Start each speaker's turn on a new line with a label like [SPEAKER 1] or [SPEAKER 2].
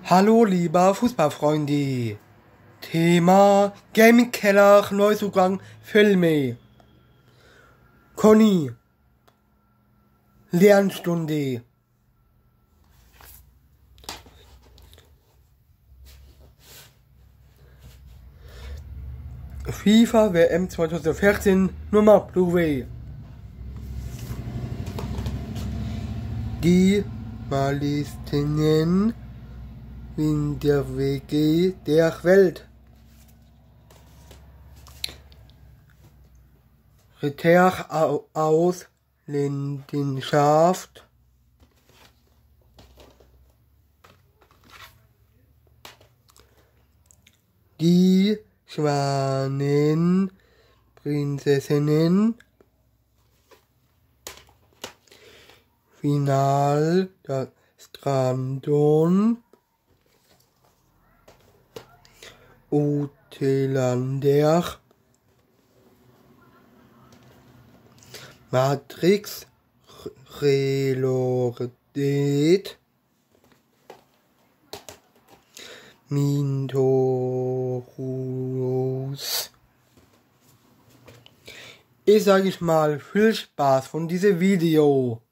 [SPEAKER 1] Hallo lieber Fußballfreunde. Thema Gaming Keller, Neuzugang, Filme. Conny. Lernstunde. FIFA WM 2014 Nummer Blu-ray. Die Malistinnen in der WG der Welt. Ritter aus Leidenschaft. Die Schwanen, Prinzessinnen. Final der Strandon. Utelander. Matrix Reloaded. Mintorus. Ich sage mal viel Spaß von diesem Video.